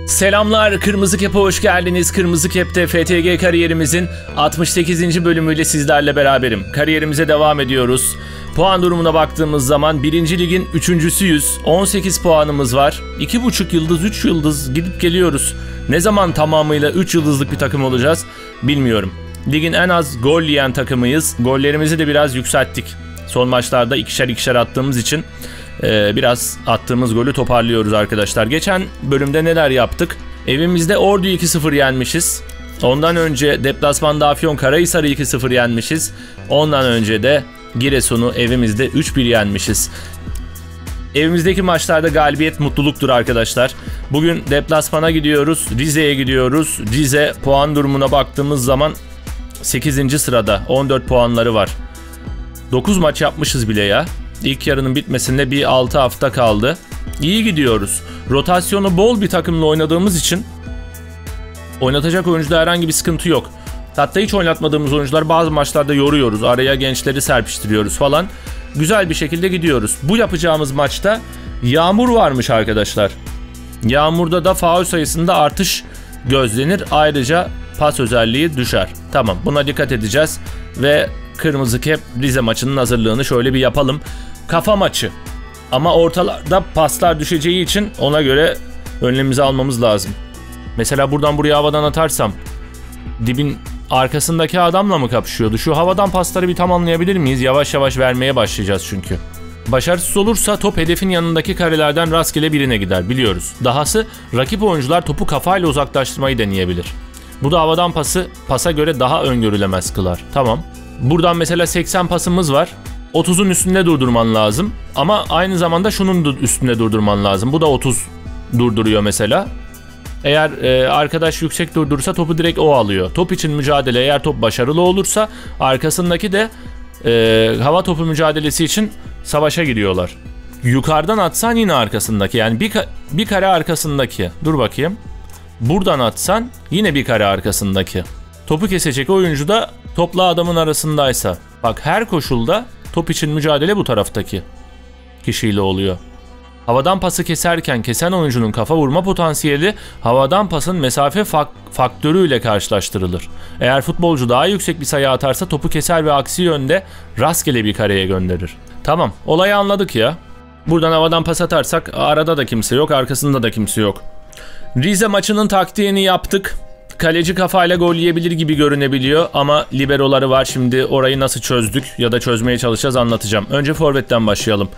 Selamlar, Kırmızı Kep'e hoş geldiniz. Kırmızı Kep'te FTG kariyerimizin 68. bölümüyle sizlerle beraberim. Kariyerimize devam ediyoruz. Puan durumuna baktığımız zaman 1. Ligin 3.'süyüz. 18 puanımız var. 2.5 yıldız, 3 yıldız gidip geliyoruz. Ne zaman tamamıyla 3 yıldızlık bir takım olacağız bilmiyorum. Ligin en az gol yiyen takımıyız. Gollerimizi de biraz yükselttik. Son maçlarda ikişer attığımız için biraz attığımız golü toparlıyoruz arkadaşlar. Geçen bölümde neler yaptık? Evimizde Ordu'yu 2-0 yenmişiz. Ondan önce deplasmanda Afyonkarahisar'ı 2-0 yenmişiz. Ondan önce de Giresun'u evimizde 3-1 yenmişiz. Evimizdeki maçlarda galibiyet mutluluktur arkadaşlar. Bugün deplasmana gidiyoruz. Rize'ye gidiyoruz. Rize puan durumuna baktığımız zaman 8. sırada. 14 puanları var. 9 maç yapmışız bile ya. İlk yarının bitmesinde bir 6 hafta kaldı. İyi gidiyoruz. Rotasyonu bol bir takımla oynadığımız için oynatacak oyuncuda herhangi bir sıkıntı yok. Hatta hiç oynatmadığımız oyuncular bazı maçlarda yoruyoruz. Araya gençleri serpiştiriyoruz falan. Güzel bir şekilde gidiyoruz. Bu yapacağımız maçta yağmur varmış arkadaşlar. Yağmurda da faul sayısında artış gözlenir. Ayrıca pas özelliği düşer. Tamam, buna dikkat edeceğiz. Ve Kırmızı Kep Rize maçının hazırlığını şöyle bir yapalım. Kafa maçı. Ama ortalarda paslar düşeceği için ona göre önlemimizi almamız lazım. Mesela buradan buraya havadan atarsam dibin arkasındaki adamla mı kapışıyordu? Şu havadan pasları bir tamamlayabilir miyiz? Yavaş yavaş vermeye başlayacağız çünkü. Başarısız olursa top hedefin yanındaki karelerden rastgele birine gider, biliyoruz. Dahası rakip oyuncular topu kafayla uzaklaştırmayı deneyebilir. Bu da havadan pasa göre daha öngörülemez kılar. Tamam. Buradan mesela 80 pasımız var. 30'un üstünde durdurman lazım. Ama aynı zamanda şunun üstünde durdurman lazım. Bu da 30 durduruyor mesela. Eğer arkadaş yüksek durdurursa topu direkt o alıyor. Top için mücadele, eğer top başarılı olursa arkasındaki de hava topu mücadelesi için savaşa giriyorlar. Yukarıdan atsan yine arkasındaki, yani bir kare arkasındaki. Dur bakayım. Buradan atsan yine bir kare arkasındaki. Topu kesecek oyuncu da topla adamın arasındaysa. Bak, her koşulda top için mücadele bu taraftaki kişiyle oluyor. Havadan pası keserken kesen oyuncunun kafa vurma potansiyeli havadan pasın mesafe faktörüyle karşılaştırılır. Eğer futbolcu daha yüksek bir sayı atarsa topu keser ve aksi yönde rastgele bir kareye gönderir. Tamam, olayı anladık ya. Buradan havadan pas atarsak arada da kimse yok, arkasında da kimse yok. Rize maçının taktiğini yaptık. Kaleci kafayla gol yiyebilir gibi görünebiliyor ama liberoları var. Şimdi orayı nasıl çözdük ya da çözmeye çalışacağız, anlatacağım. Önce forvetten başlayalım.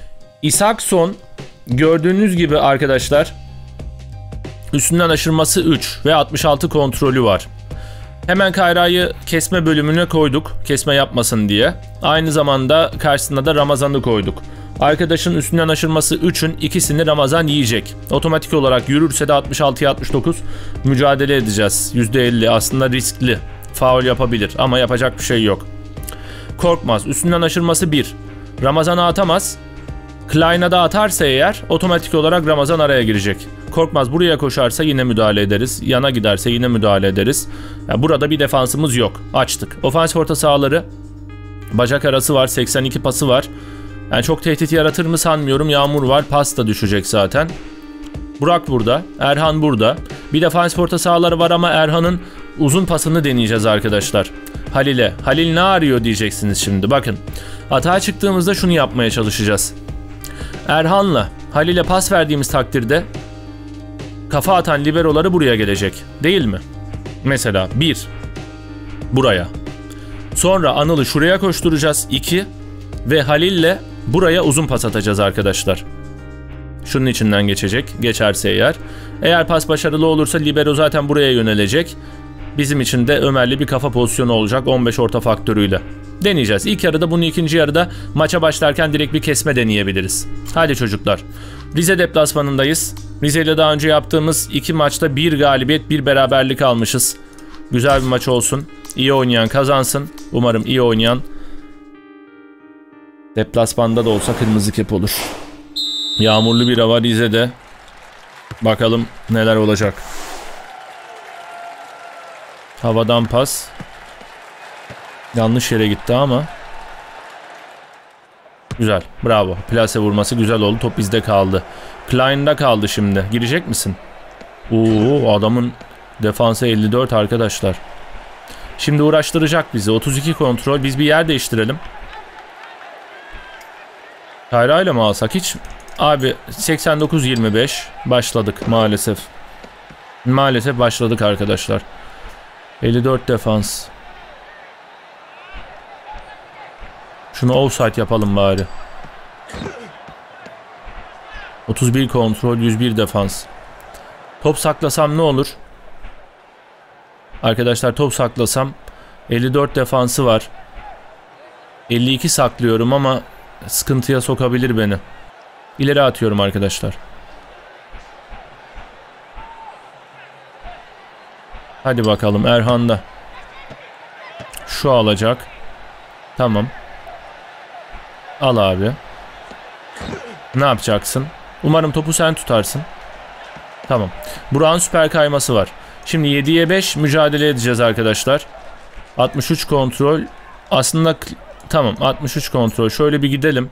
Isakson gördüğünüz gibi arkadaşlar üstünden aşırması 3 ve 66 kontrolü var. Hemen Kayra'yı kesme bölümüne koyduk, kesme yapmasın diye. Aynı zamanda karşısına da Ramazan'ı koyduk. Arkadaşın üstünden aşırması 3'ün ikisini Ramazan yiyecek. Otomatik olarak yürürse de 66'ya 69 mücadele edeceğiz. %50 aslında riskli. Faul yapabilir ama yapacak bir şey yok. Korkmaz. Üstünden aşırması 1. Ramazan'a atamaz. Klein'a da atarsa eğer otomatik olarak Ramazan araya girecek. Korkmaz buraya koşarsa yine müdahale ederiz. Yana giderse yine müdahale ederiz. Yani burada bir defansımız yok. Açtık. Ofans orta sahaları. Bacak arası var. 82 pası var. Yani çok tehdit yaratır mı sanmıyorum. Yağmur var. Pas da düşecek zaten. Burak burada. Erhan burada. Bir defans orta sahaları var ama Erhan'ın uzun pasını deneyeceğiz arkadaşlar. Halil'e. Halil ne arıyor diyeceksiniz şimdi. Bakın. Atağa çıktığımızda şunu yapmaya çalışacağız. Erhan'la Halil'e pas verdiğimiz takdirde kafa atan liberoları buraya gelecek. Değil mi? Mesela 1. Buraya. Sonra Anıl'ı şuraya koşturacağız. 2. Ve Halil'le buraya uzun pas atacağız arkadaşlar. Şunun içinden geçecek. Geçerse eğer. Eğer pas başarılı olursa libero zaten buraya yönelecek. Bizim için de Ömer'li bir kafa pozisyonu olacak 15 orta faktörüyle. Deneyeceğiz. İlk yarıda bunu, ikinci yarıda maça başlarken direkt bir kesme deneyebiliriz. Hadi çocuklar. Rize deplasmanındayız. Rize ile daha önce yaptığımız 2 maçta 1 galibiyet 1 beraberlik almışız. Güzel bir maç olsun. İyi oynayan kazansın. Umarım iyi oynayan deplasmanda da olsa Kırmızı Kep olur. Yağmurlu bir hava Rize'de. Bakalım neler olacak. Havadan pas. Yanlış yere gitti ama. Güzel. Bravo. Plase vurması güzel oldu. Top bizde kaldı. Klein'da kaldı şimdi. Girecek misin? Oo, adamın defansı 54 arkadaşlar. Şimdi uğraştıracak bizi. 32 kontrol. Biz bir yer değiştirelim. Kayra ile mi alsak hiç? Abi 89-25 başladık maalesef. Maalesef başladık arkadaşlar. 54 defans. Şunu offside yapalım bari. 31 kontrol, 101 defans. Top saklasam ne olur? Arkadaşlar top saklasam 54 defansı var. 52 saklıyorum ama sıkıntıya sokabilir beni. İleri atıyorum arkadaşlar. Hadi bakalım Erhan'da. Şu alacak. Tamam. Al abi. Ne yapacaksın? Umarım topu sen tutarsın. Tamam. Burak'ın süper kayması var. Şimdi 7'ye 5 mücadele edeceğiz arkadaşlar. 63 kontrol. Aslında tamam 63 kontrol. Şöyle bir gidelim.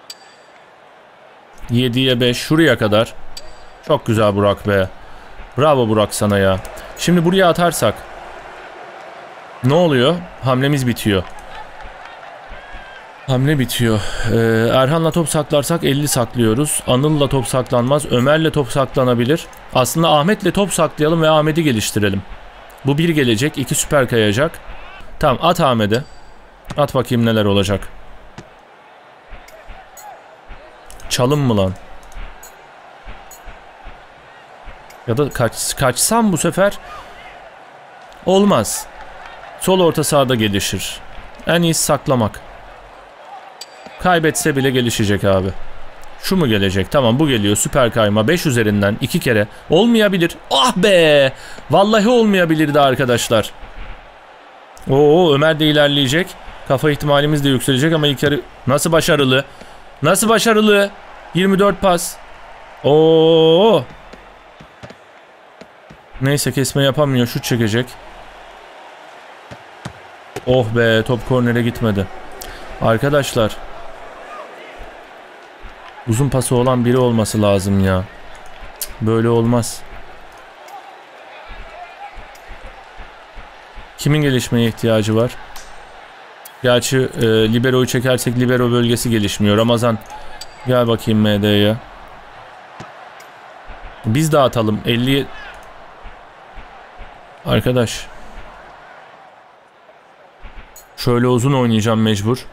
7'ye 5 şuraya kadar. Çok güzel Burak be. Bravo Burak sana ya. Şimdi buraya atarsak ne oluyor? Hamlemiz bitiyor. Hamle bitiyor. Erhan'la top saklarsak 50 saklıyoruz. Anıl'la top saklanmaz. Ömer'le top saklanabilir. Aslında Ahmet'le top saklayalım ve Ahmet'i geliştirelim. Bu bir gelecek. 2 süper kayacak. Tamam at Ahmet'e. At bakayım neler olacak. Çalım mı lan? Ya da kaçsam bu sefer olmaz. Sol orta sahada gelişir. En iyisi saklamak. Kaybetse bile gelişecek abi. Şu mu gelecek? Tamam bu geliyor. Süper kayma. 5 üzerinden 2 kere. Olmayabilir. Ah be! Vallahi olmayabilirdi arkadaşlar. Oo Ömer de ilerleyecek. Kafa ihtimalimiz de yükselecek ama ilk yarı... Nasıl başarılı? Nasıl başarılı? 24 pas. Oo. Neyse kesme yapamıyor. Şut çekecek. Oh be top kornere gitmedi. Arkadaşlar. Uzun pası olan biri olması lazım ya. Böyle olmaz. Kimin gelişmeye ihtiyacı var? Gerçi libero'yu çekersek libero bölgesi gelişmiyor. Ramazan gel bakayım MD'ye. Biz de atalım. 50'ye... Arkadaş. Şöyle uzun oynayacağım mecbur.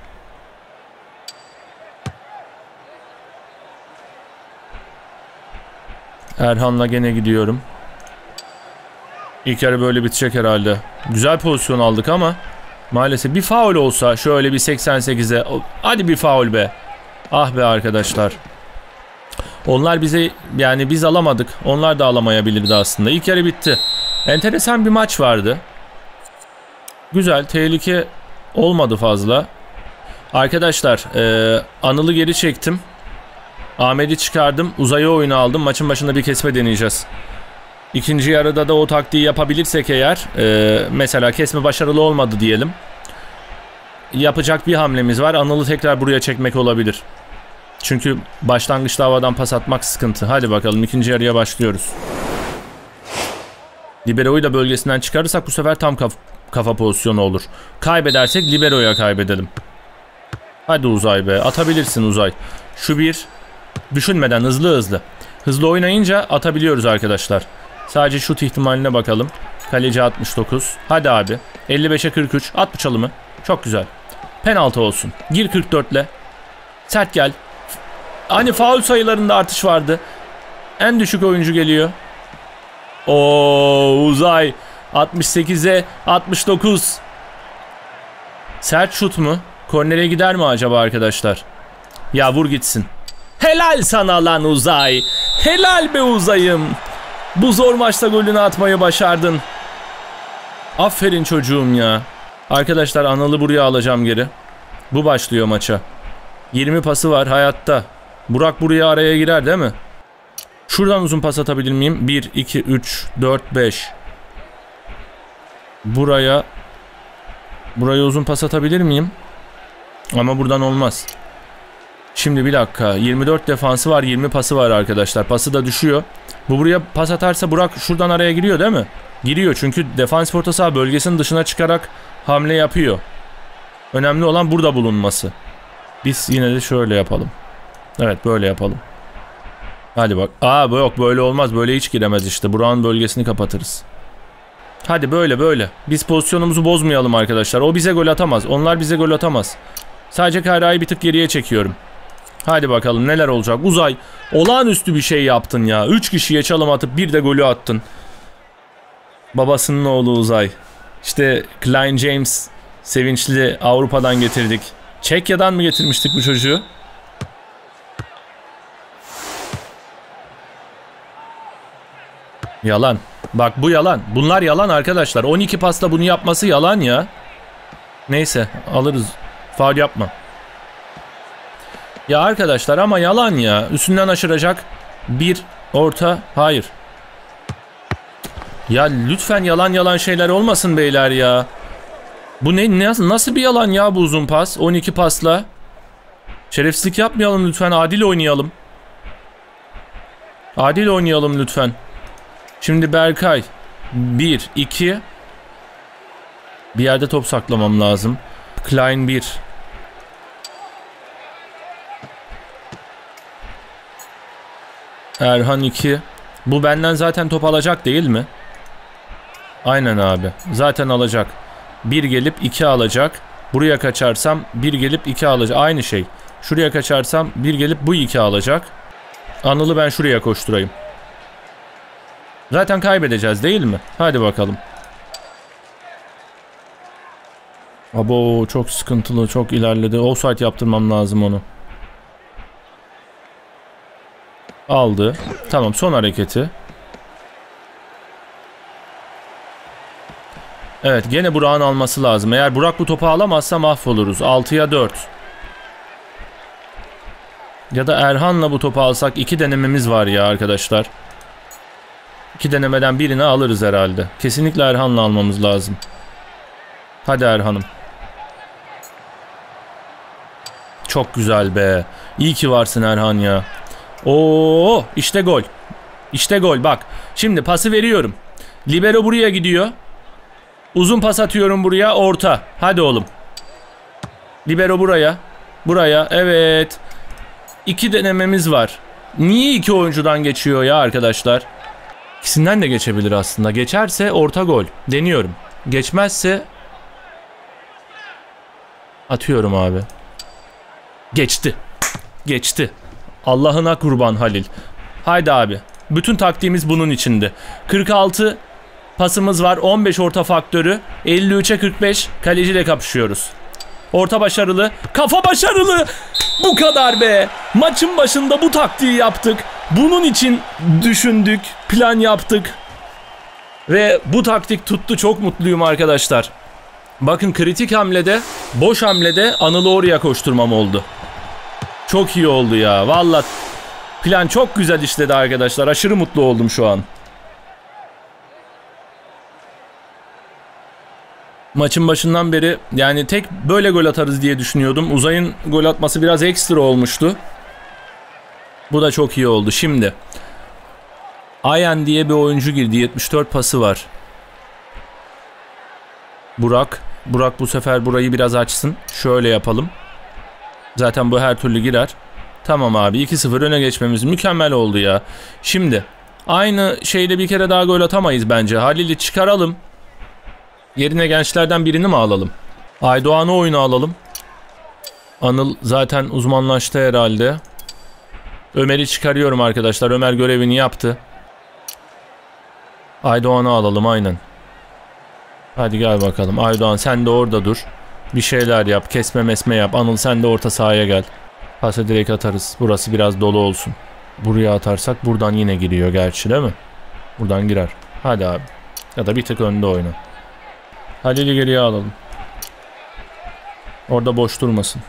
Erhan'la gene gidiyorum. İlk yarı böyle bitecek herhalde. Güzel pozisyon aldık ama maalesef bir faul olsa şöyle bir 88'e. Hadi bir faul be. Ah be arkadaşlar. Onlar bize yani biz alamadık. Onlar da alamayabilirdi aslında. İlk yarı bitti. Enteresan bir maç vardı. Güzel. Tehlike olmadı fazla. Arkadaşlar Anıl'ı geri çektim. Ahmet'i çıkardım. Uzay'ı oyuna aldım. Maçın başında bir kesme deneyeceğiz. İkinci yarıda da o taktiği yapabilirsek eğer mesela kesme başarılı olmadı diyelim. Yapacak bir hamlemiz var. Anıl'ı tekrar buraya çekmek olabilir. Çünkü başlangıçta havadan pas atmak sıkıntı. Hadi bakalım ikinci yarıya başlıyoruz. Libero'yu da bölgesinden çıkarırsak bu sefer tam kafa pozisyonu olur. Kaybedersek libero'ya kaybedelim. Hadi Uzay be. Atabilirsin Uzay. Şu bir. Düşünmeden hızlı hızlı. Hızlı oynayınca atabiliyoruz arkadaşlar. Sadece şut ihtimaline bakalım. Kaleci 69. Hadi abi. 55'e 43. At bu çalımı. Çok güzel. Penaltı olsun. Gir 44'le. Sert gel. Hani faul sayılarında artış vardı. En düşük oyuncu geliyor. Oo Uzay. 68'e 69. Sert şut mu? Kornere gider mi acaba arkadaşlar? Ya vur gitsin. Helal sana lan Uzay. Helal be Uzay'ım. Bu zor maçta golünü atmayı başardın. Aferin çocuğum ya. Arkadaşlar Anıl'ı buraya alacağım geri. Bu başlıyor maça. 20 pası var hayatta. Burak buraya araya girer değil mi? Şuradan uzun pas atabilir miyim? 1, 2, 3, 4, 5. Buraya uzun pas atabilir miyim? Ama buradan olmaz. Şimdi bir dakika. 24 defansı var, 20 pası var arkadaşlar. Pası da düşüyor. Bu buraya pas atarsa Burak şuradan araya giriyor değil mi? Giriyor çünkü defans orta saha bölgesinin dışına çıkarak hamle yapıyor. Önemli olan burada bulunması. Biz yine de şöyle yapalım. Evet, böyle yapalım. Hadi bak. Yok, böyle olmaz. Böyle hiç giremez işte. Burak'ın bölgesini kapatırız. Hadi böyle. Biz pozisyonumuzu bozmayalım arkadaşlar. O bize gol atamaz. Onlar bize gol atamaz. Sadece Kayra'yı bir tık geriye çekiyorum. Hadi bakalım neler olacak. Uzay, olağanüstü bir şey yaptın ya. 3 kişiye çalım atıp bir de golü attın. Babasının oğlu Uzay. İşte Klein James sevinçli, Avrupa'dan getirdik. Çekya'dan mı getirmiştik bu çocuğu? Yalan. Bak bu yalan. Bunlar yalan arkadaşlar. 12 pasla bunu yapması yalan ya. Neyse alırız. Faul yapma. Ya arkadaşlar ama yalan ya. Üstünden aşıracak bir orta. Hayır. Ya lütfen yalan şeyler olmasın beyler ya. Bu nasıl bir yalan ya bu uzun pas? 12 pasla. Şerefsizlik yapmayalım lütfen. Adil oynayalım. Adil oynayalım lütfen. Şimdi Berkay. 1, 2. Bir yerde top saklamam lazım. Klein 1. Erhan 2. Bu benden zaten top alacak değil mi? Aynen abi. Zaten alacak. 1 gelip 2 alacak. Buraya kaçarsam 1 gelip 2 alacak. Aynı şey. Şuraya kaçarsam 1 gelip bu 2 alacak. Anıl'ı ben şuraya koşturayım. Zaten kaybedeceğiz değil mi? Hadi bakalım. Abo çok sıkıntılı, çok ilerledi. Offside yaptırmam lazım onu. Aldı. Tamam, son hareketi. Evet, gene Burak'ın alması lazım. Eğer Burak bu topu alamazsa mahvoluruz. 6'ya 4. Ya da Erhan'la bu topu alsak 2 denememiz var ya arkadaşlar. 2 denemeden birini alırız herhalde. Kesinlikle Erhan'la almamız lazım. Hadi Erhan'ım. Çok güzel be. İyi ki varsın Erhan ya. Oo, işte gol. İşte gol bak. Şimdi pası veriyorum. Libero buraya gidiyor. Uzun pas atıyorum buraya, orta. Hadi oğlum. Libero buraya. Buraya, evet. 2 denememiz var. Niye 2 oyuncudan geçiyor ya arkadaşlar? İkisinden de geçebilir aslında. Geçerse orta gol. Deniyorum. Geçmezse atıyorum abi. Geçti. Geçti. Allah'ına kurban Halil. Haydi abi. Bütün taktiğimiz bunun içindi. 46 pasımız var. 15 orta faktörü. 53'e 45 kaleciyle kapışıyoruz. Orta başarılı. Kafa başarılı. Bu kadar be. Maçın başında bu taktiği yaptık. Bunun için düşündük. Plan yaptık. Ve bu taktik tuttu. Çok mutluyum arkadaşlar. Bakın kritik hamlede, boş hamlede Anıl'ı oraya koşturmam oldu. Çok iyi oldu ya. Vallahi plan çok güzel işledi arkadaşlar. Aşırı mutlu oldum şu an. Maçın başından beri yani tek böyle gol atarız diye düşünüyordum. Uzay'ın gol atması biraz ekstra olmuştu. Bu da çok iyi oldu. Şimdi Ayan diye bir oyuncu girdi. 74 pası var. Burak bu sefer burayı biraz açsın. Şöyle yapalım. Zaten bu her türlü girer. Tamam abi, 2-0 öne geçmemiz mükemmel oldu ya. Şimdi aynı şeyle bir kere daha gol atamayız bence. Halil'i çıkaralım. Yerine gençlerden birini mi alalım? Aydoğan'ı oyuna alalım. Anıl zaten uzmanlaştı herhalde. Ömer'i çıkarıyorum arkadaşlar. Ömer görevini yaptı. Aydoğan'ı alalım aynen. Hadi gel bakalım. Aydoğan sen de orada dur. Bir şeyler yap. Kesme mesme yap. Anıl sen de orta sahaya gel. Pası direkt atarız. Burası biraz dolu olsun. Buraya atarsak buradan yine giriyor gerçi değil mi? Buradan girer. Hadi abi. Ya da bir tık önde oyna. Halil'i geriye alalım. Orada boş durmasın.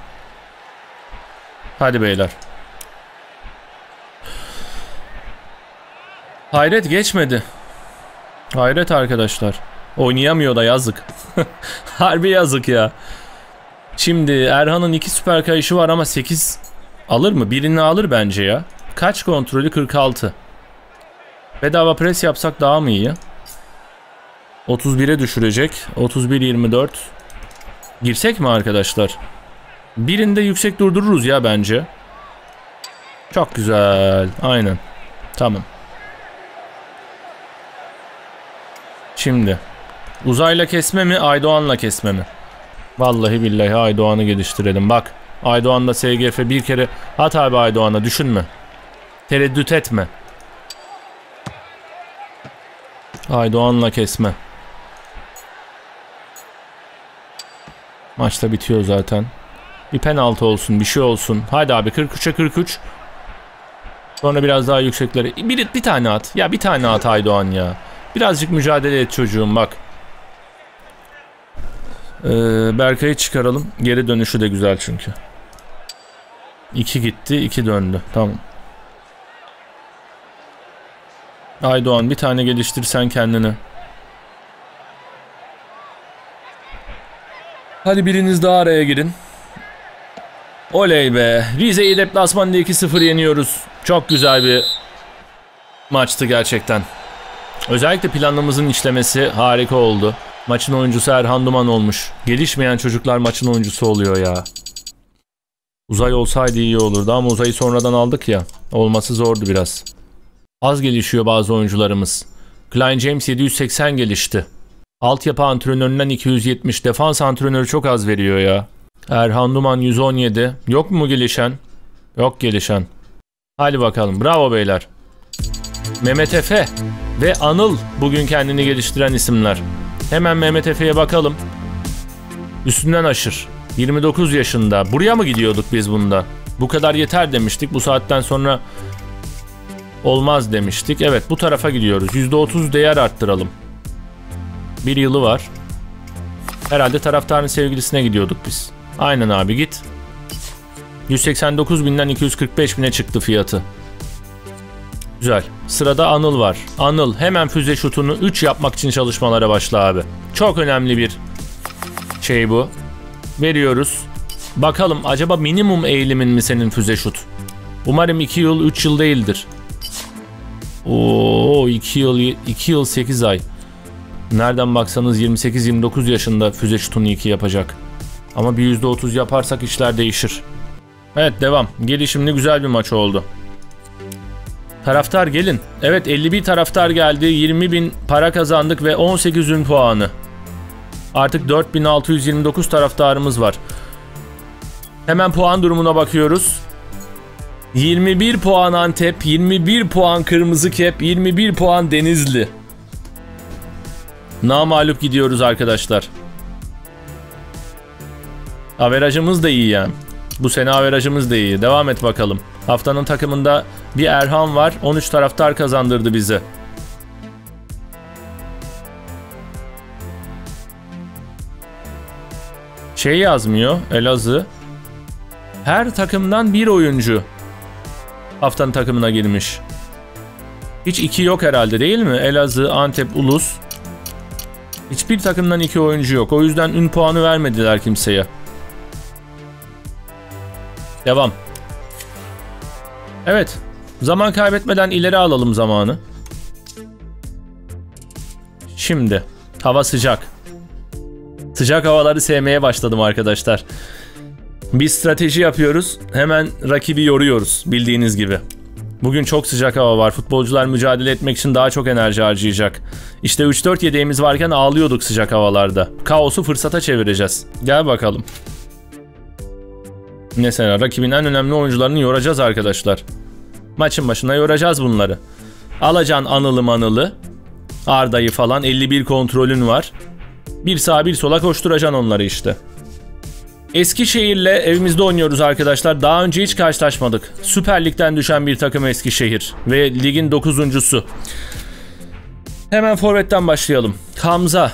Hadi beyler. Hayret geçmedi. Hayret arkadaşlar. Oynayamıyor da yazık. Harbi yazık ya. Şimdi Erhan'ın 2 süper kayışı var ama 8 Alır mı? Birini alır bence ya. Kaç kontrolü? 46. Bedava pres yapsak daha mı iyi? 31'e düşürecek. 31-24. Girsek mi arkadaşlar? Birinde yüksek durdururuz ya bence. Çok güzel. Aynen. Tamam. Şimdi. Uzayla kesme mi? Aydoğan'la kesme mi? Vallahi billahi Aydoğan'ı geliştirelim. Bak. Aydoğan'da SGF bir kere. At abi Aydoğan'a. Düşünme. Tereddüt etme. Aydoğan'la kesme. Maçta bitiyor zaten. Bir penaltı olsun, bir şey olsun. Hadi abi 43'e 43. Sonra biraz daha yükseklere. Bir tane at. Ya bir tane at Aydoğan ya. Birazcık mücadele et çocuğum bak. Berkay'ı çıkaralım. Geri dönüşü de güzel çünkü. 2 gitti, 2 döndü. Tamam. Aydoğan bir tane geliştirsen kendini. Hadi biriniz daha araya girin. Oley be. Rize'yi deplasmanda 2-0 yeniyoruz. Çok güzel bir maçtı gerçekten. Özellikle planımızın işlemesi harika oldu. Maçın oyuncusu Erhan Duman olmuş. Gelişmeyen çocuklar maçın oyuncusu oluyor ya. Uzay olsaydı iyi olurdu ama Uzay'ı sonradan aldık ya. Olması zordu biraz. Az gelişiyor bazı oyuncularımız. Klein James 780 gelişti. Altyapı antrenöründen 270. Defans antrenörü çok az veriyor ya. Erhan Duman 117. Yok mu gelişen? Yok gelişen. Hadi bakalım. Bravo beyler. Mehmet Efe ve Anıl bugün kendini geliştiren isimler. Hemen Mehmet Efe'ye bakalım. Üstünden aşır. 29 yaşında. Buraya mı gidiyorduk biz bunda? Bu kadar yeter demiştik. Bu saatten sonra olmaz demiştik. Evet bu tarafa gidiyoruz. %30 değer arttıralım. Bir yılı var. Herhalde taraftarın sevgilisine gidiyorduk biz. Aynen abi git. 189.000'den 245.000'e çıktı fiyatı. Güzel. Sırada Anıl var. Anıl hemen füze şutunu 3 yapmak için çalışmalara başla abi. Çok önemli bir şey bu. Veriyoruz. Bakalım acaba minimum eğilimin mi senin füze şut? Umarım 2 yıl 3 yıl değildir. Oo 2 yıl 8 ay. Nereden baksanız 28-29 yaşında füze şutunu 2 yapacak. Ama bir %30 yaparsak işler değişir. Evet devam. Gelişimli güzel bir maç oldu. Taraftar gelin. Evet 51 taraftar geldi. 20.000 para kazandık ve 18 ün puanı. Artık 4.629 taraftarımız var. Hemen puan durumuna bakıyoruz. 21 puan Antep, 21 puan Kırmızı Kep, 21 puan Denizli. Namağlup gidiyoruz arkadaşlar. Averajımız da iyi yani. Bu sene averajımız da iyi. Devam et bakalım. Haftanın takımında bir Erhan var. 13 taraftar kazandırdı bize. Şey yazmıyor Elazığ. Her takımdan bir oyuncu haftanın takımına girmiş. Hiç 2 yok herhalde değil mi? Elazığ, Antep, Ulus. Hiçbir takımdan 2 oyuncu yok. O yüzden ün puanı vermediler kimseye. Devam. Evet. Zaman kaybetmeden ileri alalım zamanı. Şimdi. Hava sıcak. Sıcak havaları sevmeye başladım arkadaşlar. Biz strateji yapıyoruz. Hemen rakibi yoruyoruz bildiğiniz gibi. Bugün çok sıcak hava var. Futbolcular mücadele etmek için daha çok enerji harcayacak. İşte 3-4 yedeğimiz varken ağlıyorduk sıcak havalarda. Kaosu fırsata çevireceğiz. Gel bakalım. Mesela rakibin en önemli oyuncularını yoracağız arkadaşlar. Maçın başına yoracağız bunları. Alacaksın Anıl'ı, Arda'yı falan. 51 kontrolün var. Bir sağa bir sola koşturacaksın onları işte. Eskişehir'le evimizde oynuyoruz arkadaşlar. Daha önce hiç karşılaşmadık. Süper Lig'den düşen bir takım Eskişehir. Ve ligin 9'uncusu. Hemen forvetten başlayalım. Hamza.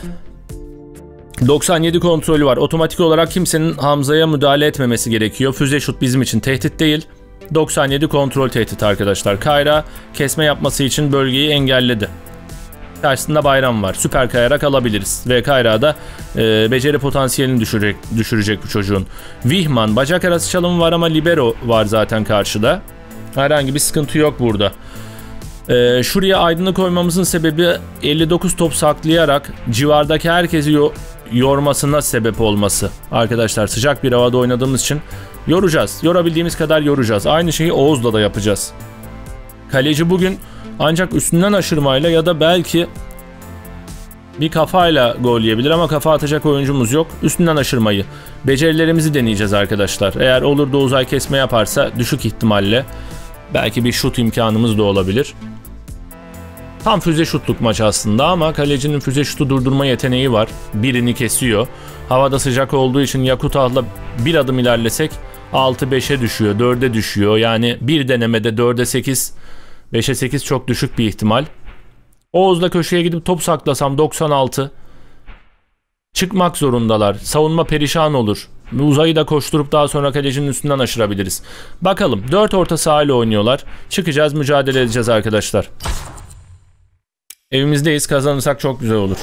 97 kontrolü var. Otomatik olarak kimsenin Hamza'ya müdahale etmemesi gerekiyor. Füze şut bizim için tehdit değil. 97 kontrol tehdit arkadaşlar. Kayra kesme yapması için bölgeyi engelledi. Karşısında Bayram var. Süper kayarak alabiliriz. Ve kayrağı da beceri potansiyelini düşürecek bu çocuğun. Vihman. Bacak arası çalımı var ama libero var zaten karşıda. Herhangi bir sıkıntı yok burada. Şuraya Aydın'ı koymamızın sebebi 59 top saklayarak civardaki herkesi yormasına sebep olması. Arkadaşlar sıcak bir havada oynadığımız için yoracağız. Yorabildiğimiz kadar yoracağız. Aynı şeyi Oğuz'la da yapacağız. Kaleci bugün ancak üstünden aşırmayla ya da belki bir kafayla gol yiyebilir ama kafa atacak oyuncumuz yok. Üstünden aşırmayı. Becerilerimizi deneyeceğiz arkadaşlar. Eğer olur da uzay kesme yaparsa düşük ihtimalle belki bir şut imkanımız da olabilir. Tam füze şutluk maç aslında ama kalecinin füze şutu durdurma yeteneği var. Birini kesiyor. Havada sıcak olduğu için Yakutah'la bir adım ilerlesek 6-5'e düşüyor, 4'e düşüyor. Yani bir denemede 4'e 8, 5'e 8 çok düşük bir ihtimal. Oğuz'la köşeye gidip top saklasam 96. Çıkmak zorundalar. Savunma perişan olur. Uzayı da koşturup daha sonra kalecinin üstünden aşırabiliriz. Bakalım 4 orta sahayla oynuyorlar. Çıkacağız, mücadele edeceğiz arkadaşlar. Evimizdeyiz, kazanırsak çok güzel olur.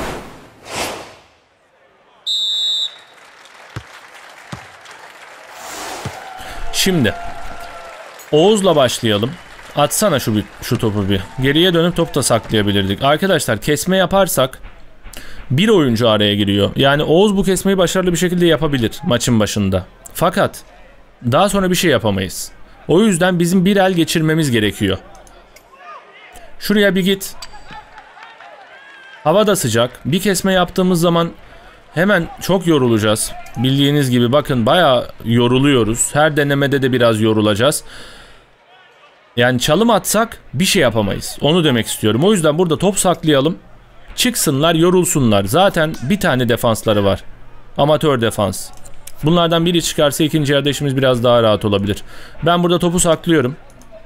Şimdi Oğuz'la başlayalım. Atsana şu topu bir. Geriye dönüp top da saklayabilirdik. Arkadaşlar kesme yaparsak bir oyuncu araya giriyor. Yani Oğuz bu kesmeyi başarılı bir şekilde yapabilir maçın başında. Fakat daha sonra bir şey yapamayız. O yüzden bizim bir el geçirmemiz gerekiyor. Şuraya bir git. Hava da sıcak. Bir kesme yaptığımız zaman hemen çok yorulacağız. Bildiğiniz gibi bakın bayağı yoruluyoruz. Her denemede de biraz yorulacağız. Yani çalım atsak bir şey yapamayız. Onu demek istiyorum. O yüzden burada top saklayalım. Çıksınlar, yorulsunlar. Zaten bir tane defansları var. Amatör defans. Bunlardan biri çıkarsa ikinci yarıda işimiz biraz daha rahat olabilir. Ben burada topu saklıyorum.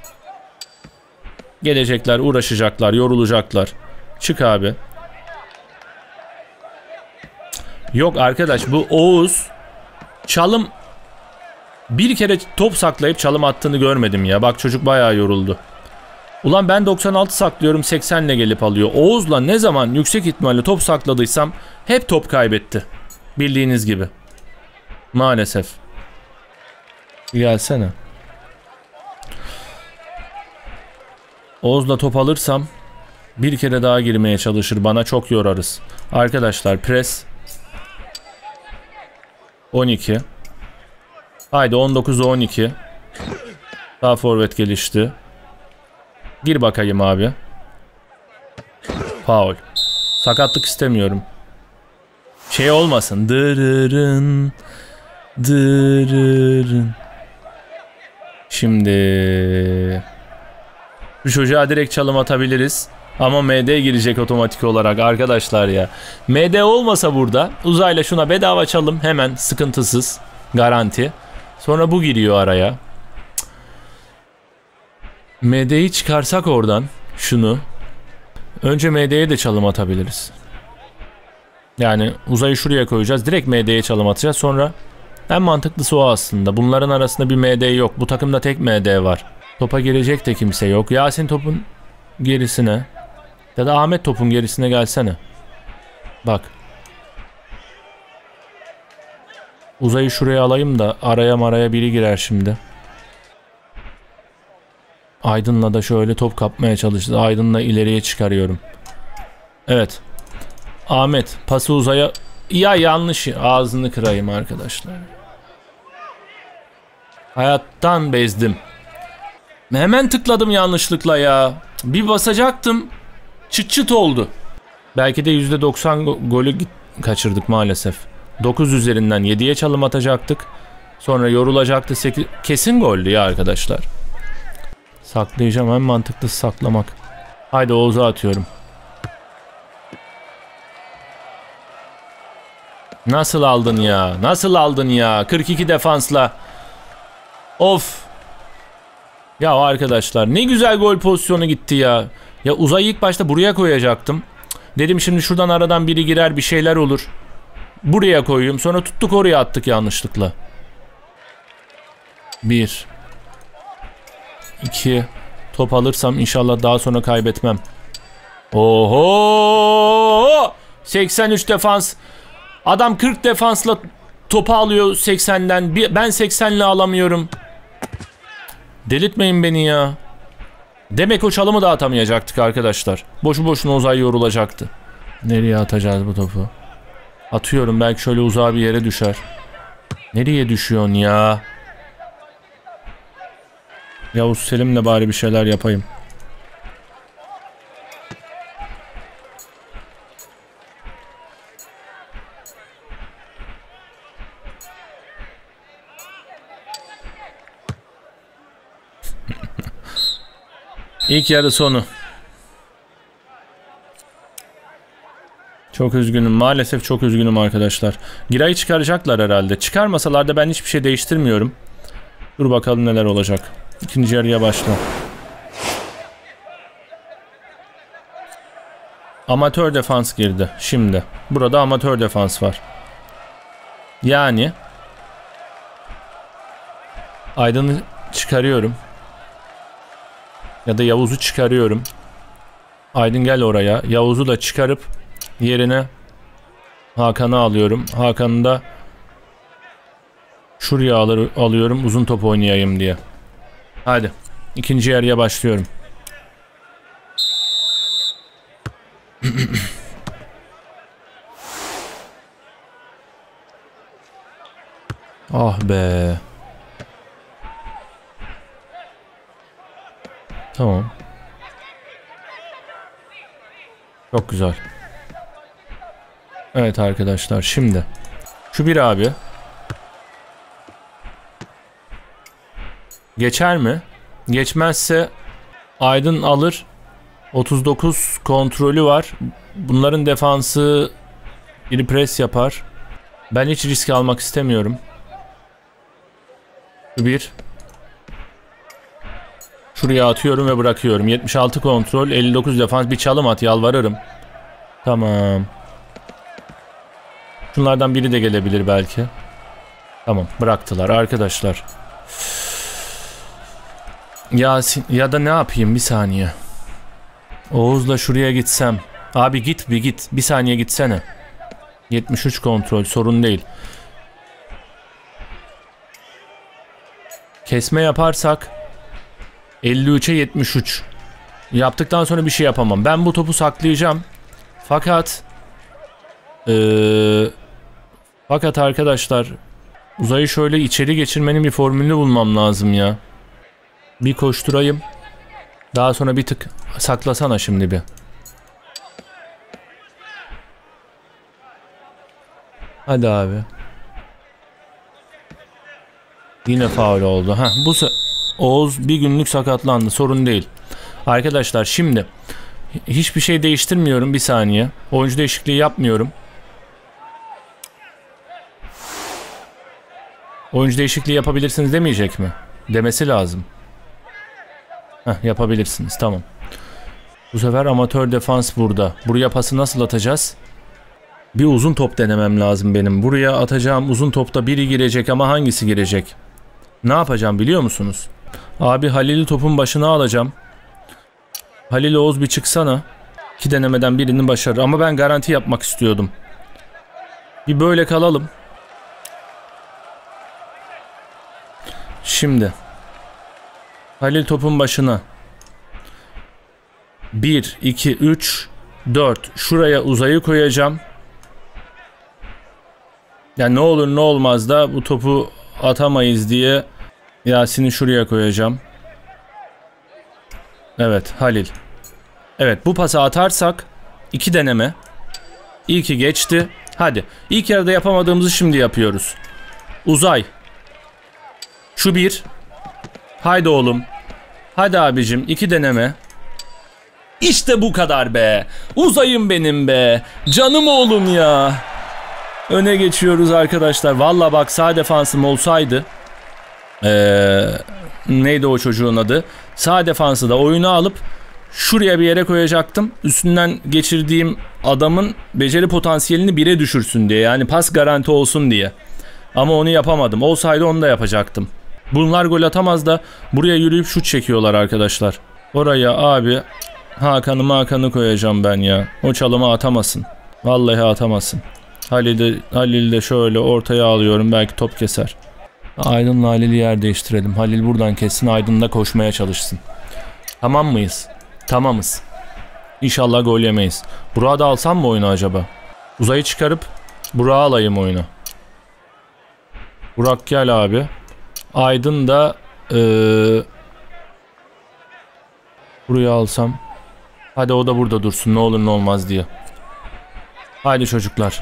Gelecekler, uğraşacaklar, yorulacaklar. Çık abi. Yok arkadaş, bu Oğuz çalım bir kere top saklayıp çalım attığını görmedim ya. Bak çocuk bayağı yoruldu. Ulan ben 96 saklıyorum, 80 ile gelip alıyor. Oğuz'la ne zaman yüksek ihtimalle top sakladıysam hep top kaybetti. Bildiğiniz gibi. Maalesef. Gelsene. Oğuz'la top alırsam bir kere daha girmeye çalışır. Bana çok yorarız. Arkadaşlar pres 12. Haydi 19'a 12. Daha forvet gelişti. Gir bakayım abi. Faul. Sakatlık istemiyorum. Şey olmasın. Dırırın. Dırırın. Şimdi bu çocuğa direkt çalım atabiliriz. Ama MD girecek otomatik olarak arkadaşlar ya. MD olmasa burada uzayla şuna bedava çalım hemen, sıkıntısız. Garanti. Sonra bu giriyor araya. MD'yi çıkarsak oradan şunu. Önce MD'ye de çalım atabiliriz. Yani uzayı şuraya koyacağız. Direkt MD'ye çalım atacağız. Sonra en mantıklısı o aslında. Bunların arasında bir MD yok. Bu takımda tek MD var. Topa girecek de kimse yok. Yasin topun gerisine ya da Ahmet topun gerisine gelsene. Bak. Uzayı şuraya alayım da araya biri girer şimdi. Aydın'la da şöyle top kapmaya çalıştı. Aydın'la ileriye çıkarıyorum. Evet. Ahmet pası uzaya. Ya yanlış. Ağzını kırayım arkadaşlar. Hayattan bezdim. Hemen tıkladım yanlışlıkla ya. Bir basacaktım. Çıt çıt oldu. Belki de %90 golü kaçırdık maalesef. 9 üzerinden 7'ye çalım atacaktık. Sonra yorulacaktı 8. Kesin goldü ya arkadaşlar. Saklayacağım, en mantıklısı saklamak. Haydi Oğuz'a atıyorum. Nasıl aldın ya? Nasıl aldın ya? 42 defansla. Of. Ya arkadaşlar ne güzel gol pozisyonu gitti ya. Ya Uzay'ı ilk başta buraya koyacaktım. Dedim şimdi şuradan aradan biri girer, bir şeyler olur. Buraya koyayım. Sonra tuttuk oraya attık yanlışlıkla. 1 2 Top alırsam inşallah daha sonra kaybetmem. Oho! 83 defans. Adam 40 defansla topu alıyor 80'den. Ben 80'le alamıyorum. Delirtmeyin beni ya. Demek o çalımı da atamayacaktık arkadaşlar. Boşu boşuna Uzay yorulacaktı. Nereye atacağız bu topu? Atıyorum, belki şöyle uzağa bir yere düşer. Nereye düşüyorsun ya? Yavuz Selim'le bari bir şeyler yapayım. İlk yarı sonu. Çok üzgünüm. Maalesef çok üzgünüm arkadaşlar. Giray'ı çıkaracaklar herhalde. Çıkarmasalar da ben hiçbir şey değiştirmiyorum. Dur bakalım neler olacak. İkinci yarıya başla. Amatör defans girdi. Şimdi. Burada amatör defans var. Yani Aydın'ı çıkarıyorum. Ya da Yavuz'u çıkarıyorum. Aydın gel oraya. Yavuz'u da çıkarıp yerine Hakan'ı alıyorum. Hakan'ı da şuraya alıyorum uzun top oynayayım diye. Hadi. İkinci yarıya başlıyorum. Ah be. Tamam. Çok güzel. Evet arkadaşlar, şimdi şu bir abi geçer mi? Geçmezse Aydın alır. 39 kontrolü var. Bunların defansı biri pres yapar. Ben hiç risk almak istemiyorum. Bir. Şuraya atıyorum ve bırakıyorum. 76 kontrol, 59 defans. Bir çalım at, yalvarırım. Tamam. Şunlardan biri de gelebilir belki. Tamam, bıraktılar arkadaşlar. Ya da ne yapayım, bir saniye. Oğuz'la şuraya gitsem. Abi git bir git. Bir saniye gitsene. 73 kontrol, sorun değil. Kesme yaparsak 53'e 73. Yaptıktan sonra bir şey yapamam. Ben bu topu saklayacağım. Fakat arkadaşlar, Uzay'ı şöyle içeri geçirmenin bir formülünü bulmam lazım ya. Bir koşturayım. Daha sonra bir tık saklasana şimdi bir. Hadi abi. Yine faul oldu. Oğuz bir günlük sakatlandı. Sorun değil. Arkadaşlar şimdi hiçbir şey değiştirmiyorum. Bir saniye. Oyuncu değişikliği yapmıyorum. Oyuncu değişikliği yapabilirsiniz demeyecek mi? Demesi lazım. Yapabilirsiniz. Tamam. Bu sefer amatör defans burada. Buraya pası nasıl atacağız? Bir uzun top denemem lazım benim. Buraya atacağım uzun topta biri girecek ama hangisi girecek? Ne yapacağım biliyor musunuz? Abi Halil'i topun başına alacağım. Halil, Oğuz bir çıksana. 2 denemeden birinin başarır. Ama ben garanti yapmak istiyordum. Bir böyle kalalım. Şimdi Halil topun başına. 1, 2, 3, 4. Şuraya Uzay'ı koyacağım. Yani ne olur ne olmaz da bu topu atamayız diye Yasin'i şuraya koyacağım. Evet, Halil. Evet, bu pası atarsak 2 deneme. İlki geçti. Hadi. İlk yarıda yapamadığımızı şimdi yapıyoruz. Uzay. Şu bir. Haydi oğlum. Hadi abicim, 2 deneme. İşte bu kadar be. Uzayım benim be. Canım oğlum ya. Öne geçiyoruz arkadaşlar. Valla bak, sağ defansım olsaydı. Neydi o çocuğun adı? Sağ defansı da oyuna alıp şuraya bir yere koyacaktım. Üstünden geçirdiğim adamın beceri potansiyelini 1'e düşürsün diye. Yani pas garanti olsun diye. Ama onu yapamadım. Olsaydı onu da yapacaktım. Bunlar gol atamaz da buraya yürüyüp şut çekiyorlar arkadaşlar. Oraya abi Hakan'ı koyacağım ben ya. O çalımı atamasın. Vallahi atamasın. Halil de şöyle ortaya alıyorum. Belki top keser. Aydın'la Halil'i yer değiştirelim. Halil buradan kessin. Aydın da koşmaya çalışsın. Tamam mıyız? Tamamız. İnşallah gol yemeyiz. Burak'ı da alsam mı oyunu acaba? Uzay'ı çıkarıp Burak'ı alayım oyuna. Burak gel abi. Aydın da buraya alsam. Hadi o da burada dursun, ne olur ne olmaz diye. Haydi çocuklar.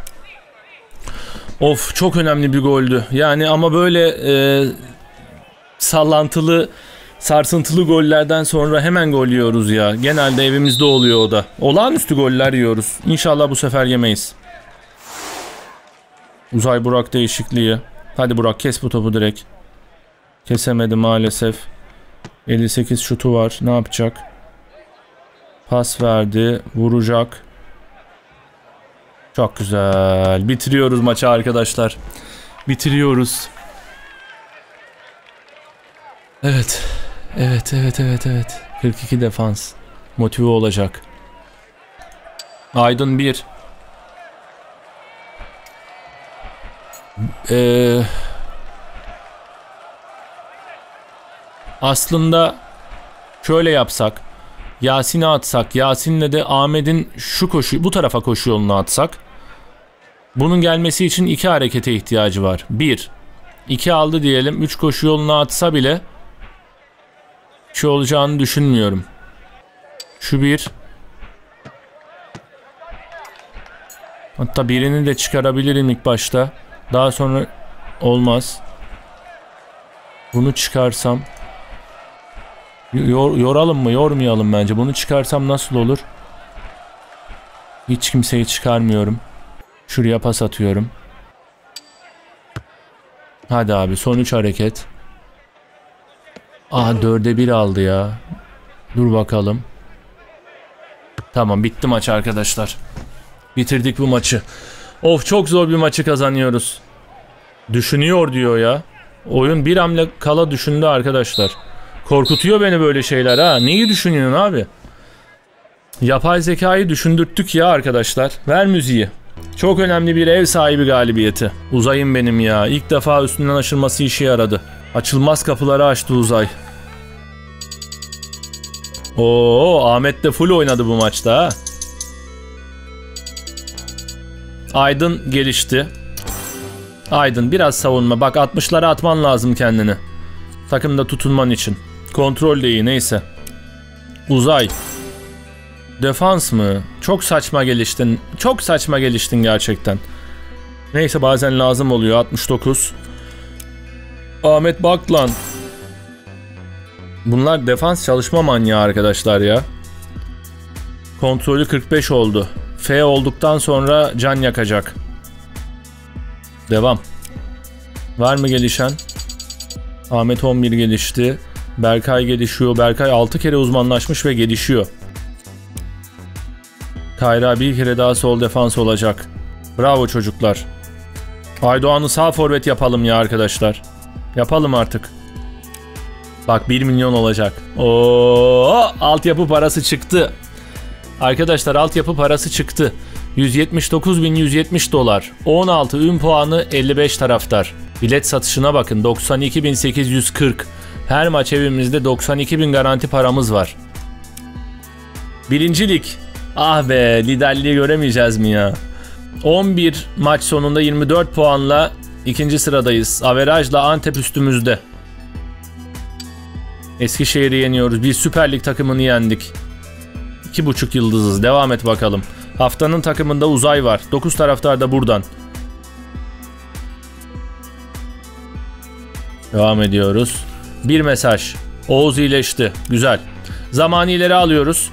Of, çok önemli bir goldü. Yani ama böyle sallantılı, sarsıntılı gollerden sonra hemen gol yiyoruz ya. Genelde evimizde oluyor o da. Olağanüstü goller yiyoruz. İnşallah bu sefer yemeyiz. Uzay Burak değişikliği. Hadi Burak, kes bu topu direkt. Kesemedi maalesef. 58 şutu var. Ne yapacak? Pas verdi. Vuracak. Çok güzel. Bitiriyoruz maçı arkadaşlar. Bitiriyoruz. Evet. Evet. 42 defans. Motive olacak. Aydın 1. Aslında şöyle yapsak. Yasin'i atsak. Yasin'le de Ahmet'in bu tarafa koşu yolunu atsak. Bunun gelmesi için 2 harekete ihtiyacı var. 1. 2 aldı diyelim. 3 koşu yoluna atsa bile şey olacağını düşünmüyorum. Şu 1. Hatta birini de çıkarabilirim ilk başta. Daha sonra olmaz. Bunu çıkarsam. Yoralım mı? Yormayalım bence. Bunu çıkarsam nasıl olur? Hiç kimseyi çıkarmıyorum. Şuraya pas atıyorum. Hadi abi, son 3 hareket. 4'e 1 aldı ya. Dur bakalım. Tamam, bitti maç arkadaşlar. Bitirdik bu maçı. Of, çok zor bir maçı kazanıyoruz. Düşünüyor diyor ya. Oyun bir hamle kala düşündü arkadaşlar. Korkutuyor beni böyle şeyler ha. Neyi düşünüyorsun abi? Yapay zekayı düşündürttük ya arkadaşlar. Ver müziği. Çok önemli bir ev sahibi galibiyeti. Uzay'ım benim ya. İlk defa üstünden aşılması işe yaradı. Açılmaz kapıları açtı Uzay. Oo, Ahmet de full oynadı bu maçta ha. Aydın gelişti. Aydın biraz savunma. Bak, 60'lara atman lazım kendini. Takımda tutunman için. Kontrol de iyi, neyse. Uzay. Defans mı? Çok saçma geliştin. Çok saçma geliştin gerçekten. Neyse, bazen lazım oluyor. 69. Ahmet bak lan. Bunlar defans çalışma manyağı arkadaşlar ya. Kontrolü 45 oldu. F olduktan sonra can yakacak. Devam. Var mı gelişen? Ahmet 11 gelişti. Berkay gelişiyor. Berkay 6 kere uzmanlaşmış ve gelişiyor. Kayra bir kere daha sol defans olacak. Bravo çocuklar. Aydoğan'ı sağ forvet yapalım ya arkadaşlar. Yapalım artık. Bak, 1 milyon olacak. Oo, altyapı parası çıktı. Arkadaşlar, altyapı parası çıktı. 179.170 dolar. 16 ün puanı, 55 taraftar. Bilet satışına bakın, 92.840. Her maç evimizde 92.000 garanti paramız var. Birinci lig. Ah be, liderliği göremeyeceğiz mi ya? 11 maç sonunda 24 puanla ikinci sıradayız. Averajla Antep üstümüzde. Eskişehir'i yeniyoruz. Bir Süper Lig takımını yendik. 2,5 yıldızız. Devam et bakalım. Haftanın takımında Uzay var. 9 taraftar da buradan. Devam ediyoruz. Bir mesaj. Oğuz iyileşti. Güzel. Zamanı ileri alıyoruz.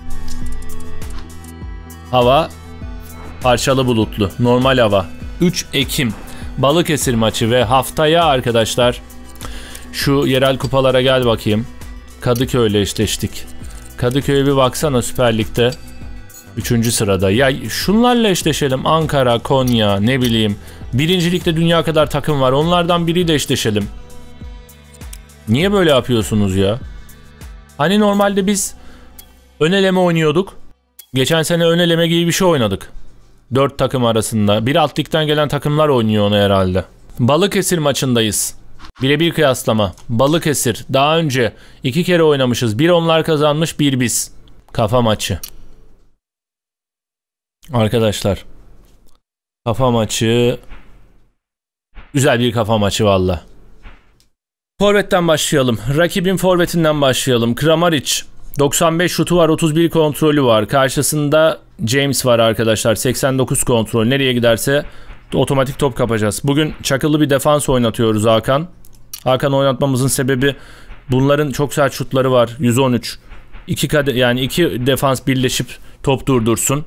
Hava parçalı bulutlu. Normal hava. 3 Ekim Balıkesir maçı ve haftaya arkadaşlar şu yerel kupalara gel bakayım. Kadıköy'le eşleştik. Kadıköy'e bir baksana, Süper Lig'de 3. sırada. Ya şunlarla eşleşelim. Ankara, Konya, ne bileyim. 1. Lig'de dünya kadar takım var. Onlardan biriyle eşleşelim. Niye böyle yapıyorsunuz ya? Hani normalde biz Ön eleme oynuyorduk. Geçen sene ön eleme gibi bir şey oynadık. 4 takım arasında. Bir alt ligden gelen takımlar oynuyor onu herhalde. Balıkesir maçındayız. Birebir kıyaslama. Balıkesir. Daha önce 2 kere oynamışız. Bir onlar kazanmış, bir biz. Kafa maçı. Arkadaşlar. Kafa maçı. Güzel bir kafa maçı valla. Forvetten başlayalım. Rakibin forvetinden başlayalım. Kramaric. 95 şutu var, 31 kontrolü var. Karşısında James var arkadaşlar. 89 kontrol. Nereye giderse otomatik top kapacağız. Bugün çakılı bir defans oynatıyoruz Hakan. Hakan oynatmamızın sebebi bunların çok sert şutları var. 113. Yani iki defans birleşip top durdursun.